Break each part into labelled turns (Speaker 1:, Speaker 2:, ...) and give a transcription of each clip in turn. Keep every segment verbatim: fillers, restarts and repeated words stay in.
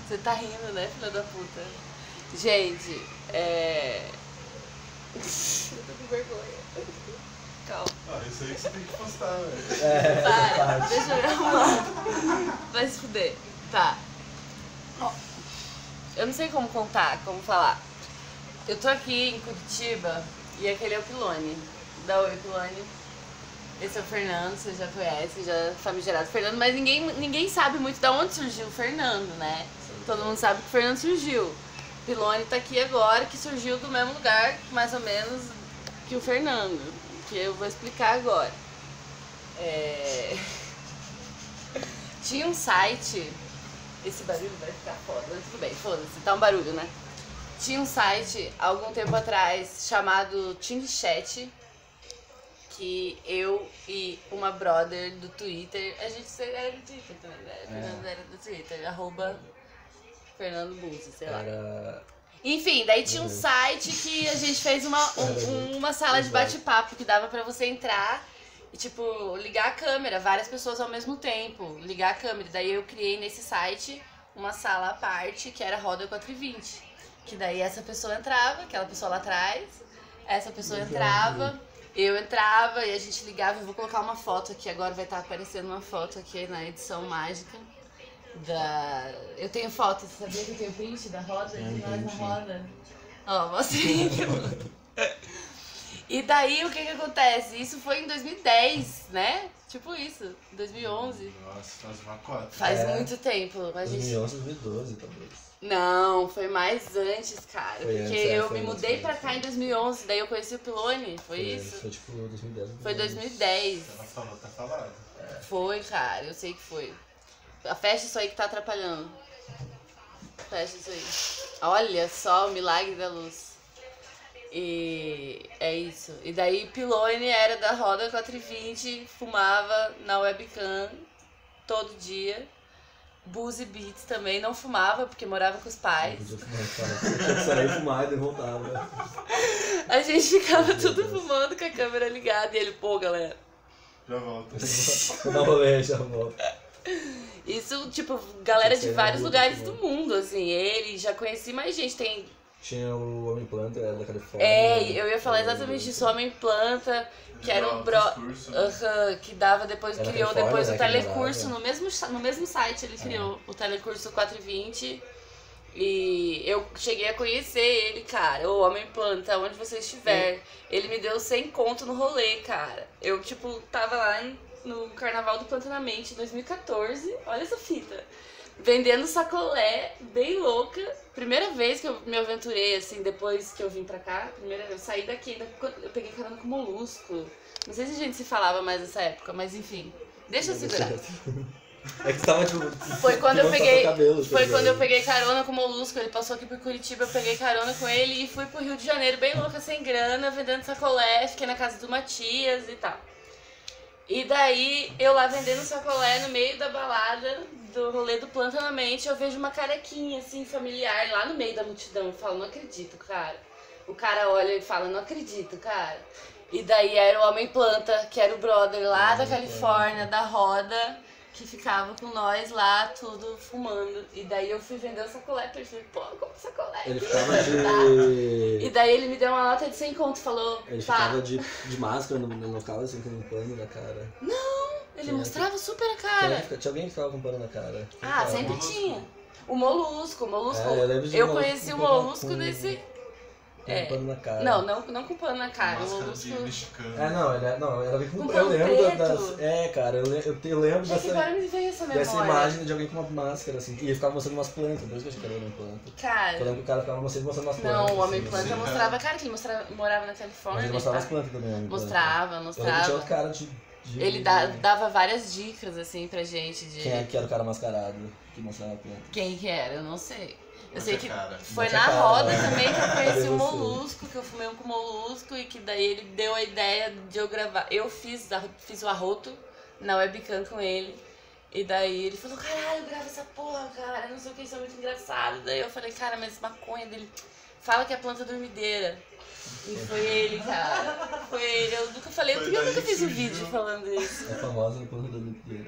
Speaker 1: Você tá rindo, né, filha da puta? Gente, é... eu tô com vergonha. Calma.
Speaker 2: Ah, isso aí que você tem que postar, velho.
Speaker 3: É,
Speaker 1: Para, deixa eu arrumar. Vai se fuder. Tá. Ó, eu não sei como contar, como falar. Eu tô aqui em Curitiba e aquele é o Pilone. Dá oi, Pilone. Esse é o Fernando, você já conhece, já é famigerado Fernando, mas ninguém, ninguém sabe muito de onde surgiu o Fernando, né? Todo mundo sabe que o Fernando surgiu. Pilone tá aqui agora, que surgiu do mesmo lugar, mais ou menos, que o Fernando, que eu vou explicar agora. É... Tinha um site, esse barulho vai ficar foda, mas tudo bem, foda-se, tá um barulho, né? Tinha um site, algum tempo atrás, chamado TeamChat, que eu e uma brother do Twitter, a gente era do Twitter também, né? É. Fernando era do Twitter, arroba Fernando Buzzi, sei lá.
Speaker 3: Era...
Speaker 1: Enfim, daí tinha um site que a gente fez uma, um, uma sala de bate-papo que dava pra você entrar e, tipo, ligar a câmera, várias pessoas ao mesmo tempo, ligar a câmera. Daí eu criei nesse site uma sala à parte, que era Roda quatro e vinte. Que daí essa pessoa entrava, aquela pessoa lá atrás, essa pessoa entrava, eu entrava e a gente ligava. Eu vou colocar uma foto aqui, agora vai estar aparecendo uma foto aqui na edição mágica. Da... Eu tenho foto, você sabia que eu tenho print da roda? De nós na roda. Ó, mostrei. E daí o que que acontece? Isso foi em dois mil e dez, né? Tipo isso, dois mil e onze.
Speaker 2: Nossa, faz uma cota.
Speaker 1: Faz
Speaker 3: É.
Speaker 1: muito tempo. A gente...
Speaker 3: dois mil e onze, dois mil e doze, talvez.
Speaker 1: Não, foi mais antes, cara.
Speaker 3: Foi
Speaker 1: porque
Speaker 3: antes, é,
Speaker 1: eu
Speaker 3: foi
Speaker 1: me
Speaker 3: antes,
Speaker 1: mudei
Speaker 3: foi
Speaker 1: pra
Speaker 3: antes.
Speaker 1: cá em dois mil e onze, daí eu conheci o Pilone, foi,
Speaker 3: Foi,
Speaker 1: isso?
Speaker 3: Foi tipo dois mil e dez.
Speaker 1: Foi dois mil e dez.
Speaker 2: Ela falou, tá falado.
Speaker 1: Foi, cara, eu sei que foi. Fecha isso aí que tá atrapalhando. Fecha isso aí. Olha só o milagre da luz. E é isso. E daí Pilone era da Roda quatro e vinte, fumava na webcam todo dia. Buzzi Beats também não fumava porque morava com os pais.
Speaker 3: Não podia fumar, cara. Eu tinha que sair, fumar e voltava.
Speaker 1: A gente ficava tudo fumando com a câmera ligada e ele, pô, galera.
Speaker 2: Já volto.
Speaker 3: Vou dar um rolê, já volto.
Speaker 1: Isso, tipo, galera de
Speaker 3: Sei,
Speaker 1: vários
Speaker 3: muito
Speaker 1: lugares
Speaker 3: bom.
Speaker 1: do mundo, assim. Ele, já conheci mais gente, tem...
Speaker 3: Tinha o Homem Planta, era da Califórnia.
Speaker 1: É, eu ia falar exatamente disso, Homem Planta, que era um bro... Aham, que dava depois,
Speaker 3: Era
Speaker 1: criou
Speaker 3: Califórnia,
Speaker 1: depois
Speaker 3: né,
Speaker 1: o
Speaker 3: que
Speaker 1: telecurso,
Speaker 3: morava.
Speaker 1: no mesmo, no mesmo site ele criou o telecurso quatro e vinte. E eu cheguei a conhecer ele, cara, o Homem Planta, onde você estiver. Ele me deu cem conto no rolê, cara. Eu, tipo, tava lá em, no Carnaval do Plantanamente, em dois mil e quatorze, olha essa fita. Vendendo sacolé, bem louca. Primeira vez que eu me aventurei, assim, depois que eu vim pra cá. Primeira vez, eu saí daqui, ainda, eu peguei carona com Molusco. Não sei se a gente se falava mais nessa época, mas enfim. Deixa eu segurar.
Speaker 3: É que você tava, tipo...
Speaker 1: Foi quando eu
Speaker 3: filmando
Speaker 1: peguei.
Speaker 3: seu cabelo, tá
Speaker 1: Foi
Speaker 3: ligado?
Speaker 1: quando eu peguei carona com o Molusco. Ele passou aqui por Curitiba, eu peguei carona com ele e fui pro Rio de Janeiro, bem louca, sem grana, vendendo sacolé. Fiquei na casa do Matias e tal. E daí, eu lá vendendo sacolé no meio da balada, do rolê do Plantanamente, eu vejo uma carequinha, assim, familiar, lá no meio da multidão. Eu falo, não acredito, cara. O cara olha e fala, não acredito, cara. E daí era o Homem Planta, que era o brother lá da Califórnia, da Roda, que ficava com nós lá, tudo fumando. E daí eu fui vender o sacolé pra ele. Falei, pô, compra sacolé.
Speaker 3: Ele
Speaker 1: aqui,
Speaker 3: ficava
Speaker 1: tá? E
Speaker 3: de...
Speaker 1: daí ele me deu uma nota de cem conto, falou,
Speaker 3: Ele
Speaker 1: tá.
Speaker 3: ficava de, de máscara no, no local, assim, com um pano na cara.
Speaker 1: Ele
Speaker 3: Tinha-
Speaker 1: mostrava super a
Speaker 3: Tinha,
Speaker 1: cara.
Speaker 3: alguém- tinha alguém que ficava com pano na cara.
Speaker 1: Ah,
Speaker 3: Ficava.
Speaker 1: sempre tinha. O Molusco, o Molusco.
Speaker 3: É, eu lembro de
Speaker 1: eu
Speaker 3: Molusco
Speaker 1: conheci o
Speaker 3: com-
Speaker 1: Molusco
Speaker 3: com-
Speaker 1: nesse.
Speaker 3: Com
Speaker 1: É.
Speaker 3: um pano na cara.
Speaker 1: Não, não, não com pano na cara. O
Speaker 2: Máscara
Speaker 1: Molusco.
Speaker 2: de mexicano.
Speaker 3: É, não, ele é, não, era bem com,
Speaker 1: Com
Speaker 3: eu
Speaker 1: pano
Speaker 3: lembro da-
Speaker 1: preto.
Speaker 3: das... É, cara, eu, le- eu, te- eu lembro
Speaker 1: Gente, agora
Speaker 3: dessa,
Speaker 1: me veio essa memória.
Speaker 3: dessa imagem de alguém com uma máscara, assim, e ele ficava mostrando umas plantas, por isso que eu achei que era uma planta. Eu
Speaker 1: Cara.
Speaker 3: lembro que o cara ficava mostrando mostrando umas plantas.
Speaker 1: Não, o Homem
Speaker 3: assim,
Speaker 1: Planta
Speaker 3: assim.
Speaker 1: mostrava a cara que ele mostrava, morava na
Speaker 3: Mas
Speaker 1: Califórnia.
Speaker 3: ele mostrava as
Speaker 1: tá?
Speaker 3: plantas também, o Homem Planta.
Speaker 1: Mostrava,
Speaker 3: Eu lembro que tinha
Speaker 1: mostrava.
Speaker 3: outro cara de... de
Speaker 1: Ele dá- dava várias dicas, assim, pra gente de
Speaker 3: Quem é que era o cara mascarado que mostrava a planta?
Speaker 1: quem que era, eu não sei. Eu
Speaker 2: Mas
Speaker 1: sei
Speaker 2: é
Speaker 1: que
Speaker 2: cara.
Speaker 1: foi
Speaker 3: Mas é
Speaker 1: na
Speaker 3: cara,
Speaker 1: roda
Speaker 3: né?
Speaker 1: também que eu conheci
Speaker 3: Cadê
Speaker 1: o
Speaker 3: você?
Speaker 1: Molusco, que eu fumei um com o Molusco e que daí ele deu a ideia de eu gravar. Eu fiz, a- fiz o arroto na webcam com ele. E daí ele falou, caralho, grava essa porra, cara, não sei o que, isso é muito engraçado. Daí eu falei, cara, mas maconha dele, fala que é planta dormideira. E foi ele, cara. Foi ele. Eu nunca falei,
Speaker 2: Foi
Speaker 1: porque eu
Speaker 2: daí
Speaker 1: nunca
Speaker 2: que
Speaker 1: fiz um
Speaker 2: surgiu.
Speaker 1: vídeo falando isso.
Speaker 3: É famosa no plano da Olimpíada.
Speaker 1: E por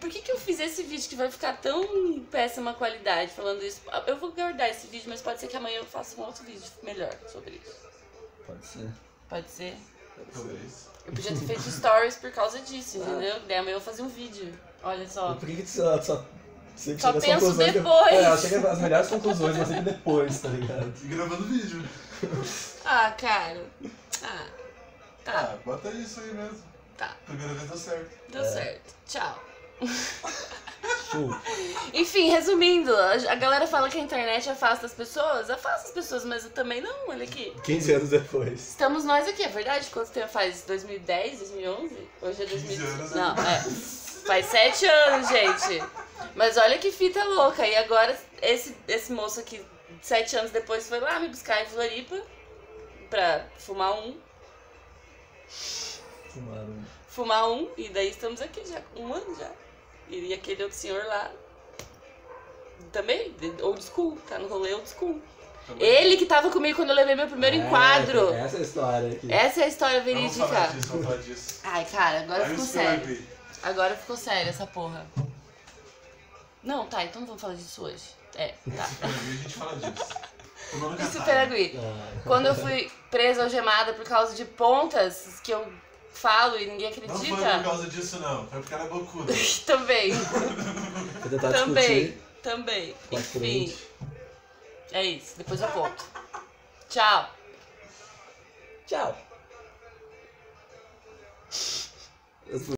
Speaker 1: por que que eu fiz esse vídeo que vai ficar tão péssima qualidade falando isso? Eu vou guardar esse vídeo, mas pode ser que amanhã eu faça um outro vídeo melhor sobre isso.
Speaker 3: Pode ser.
Speaker 1: Pode ser?
Speaker 2: Talvez.
Speaker 1: Eu podia ter feito stories por causa disso, entendeu? Daí amanhã eu vou fazer um vídeo. Olha só.
Speaker 3: Por que que tu só... só... Você
Speaker 1: Só
Speaker 3: chega às
Speaker 1: penso
Speaker 3: conclusões
Speaker 1: depois.
Speaker 3: De... É, ela chega às melhores conclusões, mas sempre depois, tá ligado?
Speaker 2: E gravando vídeo.
Speaker 1: Ah, cara. Ah. Tá,
Speaker 2: Ah, bota isso aí mesmo.
Speaker 1: tá.
Speaker 2: Primeira vez deu certo.
Speaker 1: Deu
Speaker 3: É.
Speaker 1: certo. Tchau.
Speaker 3: Show.
Speaker 1: Enfim, resumindo, a a galera fala que a internet afasta as pessoas. Afasta as pessoas, mas eu também não, olha aqui.
Speaker 3: quinze anos depois.
Speaker 1: Estamos nós aqui, é verdade? Quanto tempo faz? dois mil e dez, dois mil e onze? Hoje é dois mil e
Speaker 2: quinze anos,
Speaker 1: Não, é. Faz sete anos, gente. Mas olha que fita louca. E agora, esse, esse moço aqui, sete anos depois, foi lá me buscar em Floripa pra fumar um.
Speaker 3: Fumaram.
Speaker 1: Fumar um. E daí estamos aqui já, um ano já. E aquele outro senhor lá também, old school, tá no rolê old school.
Speaker 2: Também.
Speaker 1: Ele que tava comigo quando eu levei meu primeiro
Speaker 3: É,
Speaker 1: enquadro.
Speaker 3: Essa é a história aqui.
Speaker 1: Essa é a história
Speaker 2: Vamos falar
Speaker 1: verídica.
Speaker 2: disso, vamos falar disso.
Speaker 1: Ai, cara, agora
Speaker 2: Aí
Speaker 1: ficou
Speaker 2: o
Speaker 1: sério.
Speaker 2: Supergui.
Speaker 1: Agora ficou sério essa porra. Não, tá, então não vamos falar disso hoje. É, tá.
Speaker 2: Supergui, a gente fala disso. Tomando
Speaker 1: E
Speaker 2: catarro.
Speaker 1: Superagui.
Speaker 3: Ah.
Speaker 1: Quando eu fui presa algemada por causa de pontas, que eu falo e ninguém
Speaker 2: Não foi por
Speaker 1: acredita.
Speaker 2: causa disso, não. Foi porque ela é bocuda.
Speaker 1: Também,
Speaker 3: Vou tentar
Speaker 1: também,
Speaker 3: discutir.
Speaker 1: também.
Speaker 3: pra
Speaker 1: Enfim,
Speaker 3: frente.
Speaker 1: é isso. Depois eu conto. Tchau.
Speaker 3: Tchau.